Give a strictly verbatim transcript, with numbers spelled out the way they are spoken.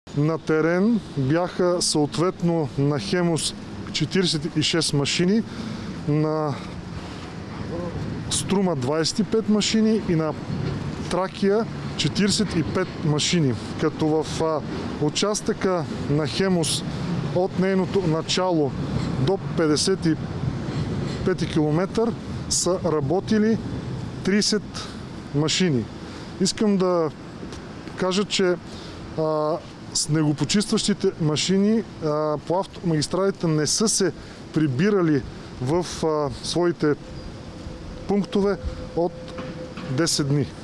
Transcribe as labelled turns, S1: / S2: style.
S1: На терен бяха съответно на Хемус четиридесет и шест машини, на Струма двадесет и пет машини и на Тракия четиридесет и пет машини. Като в а, участъка на Хемус от нейното начало до петдесет и пети километър са работили тридесет машини. Искам да кажа, че а, снегопочистващите машини а, по автомагистралите не са се прибирали в а, своите пунктове от десет дни.